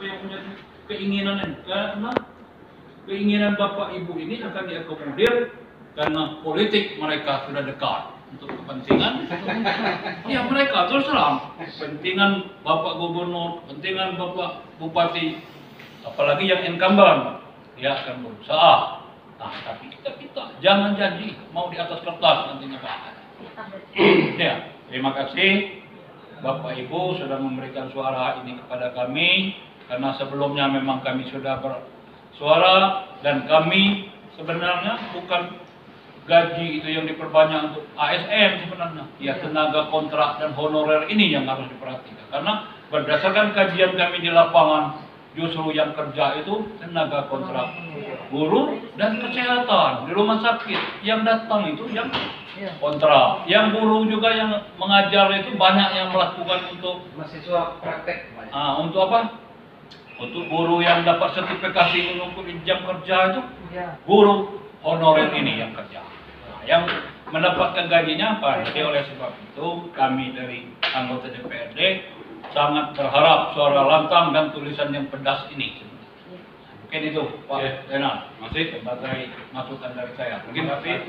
apa yang menjadi keinginan ini. Karena keinginan Bapak Ibu ini akan diakomodir karena politik mereka sudah dekat untuk kepentingan. Ya mereka terus terang kepentingan Bapak Gubernur, kepentingan Bapak Bupati, apalagi yang incumbent, dia akan berusaha. Nah, tapi kita jangan janji mau di atas kertas nantinya Pak. Ya, terima kasih Bapak Ibu sudah memberikan suara ini kepada kami, karena sebelumnya memang kami sudah bersuara dan kami sebenarnya bukan gaji itu yang diperbanyak untuk ASN sebenarnya. Ya, tenaga kontrak dan honorer ini yang harus diperhatikan. Karena berdasarkan kajian kami di lapangan, justru yang kerja itu tenaga kontrak, guru dan kesehatan di rumah sakit. Yang datang itu yang kontrak, yang guru juga yang mengajar itu banyak yang melakukan untuk mahasiswa praktek. Untuk apa? Untuk guru yang dapat sertifikasi untuk jam kerja itu guru honorer ini yang kerja. Nah, yang mendapatkan gajinya apa? Jadi oleh sebab itu kami dari anggota DPRD sangat berharap suara lantang dan tulisan yang pedas ini. Mungkin itu Pak Renal, masih sebagai masukan dari saya. Mungkin tapi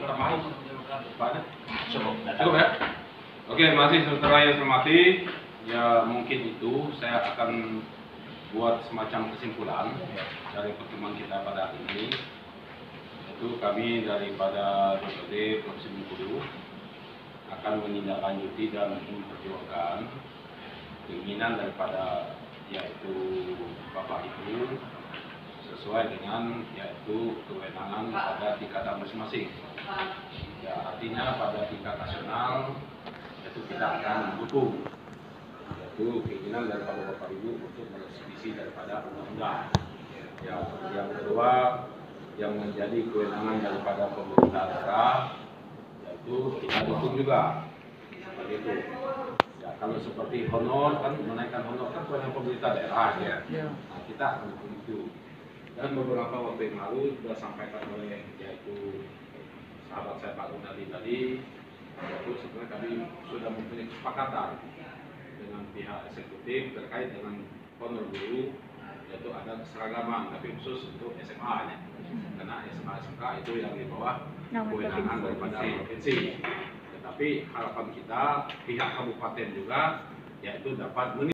cukup ya. Oke, masih saudara yang hormati, ya mungkin itu saya akan buat semacam kesimpulan dari pertemuan kita pada hari ini. Itu kami daripada DPRD Provinsi Bengkulu akan menindaklanjuti dan memperjuangkan keinginan daripada yaitu Bapak Ibu sesuai dengan yaitu kewenangan pada tingkatan masing-masing. Ya, artinya pada tingkat nasional yaitu kita akan mendukung yaitu keinginan daripada Bapak Ibu untuk merevisi daripada undang-undang. Ya, yang kedua yang menjadi kewenangan daripada pemerintah daerah yaitu kita dukung juga seperti itu. Ya, kalau seperti honor kan menaikkan honor kan kewenangan pemerintah daerah ya. Nah, kita akan dukung itu. Dan beberapa waktu yang lalu sudah sampaikan oleh yaitu sahabat saya Pak Gunadi tadi, yaitu sebenarnya kami sudah mempunyai kesepakatan dengan pihak eksekutif terkait dengan honor guru, yaitu ada keseragaman tapi khusus untuk SMA nya. Karena SMA SMK itu yang di bawah kewenangan daripada provinsi. Tetapi harapan kita pihak kabupaten juga yaitu dapat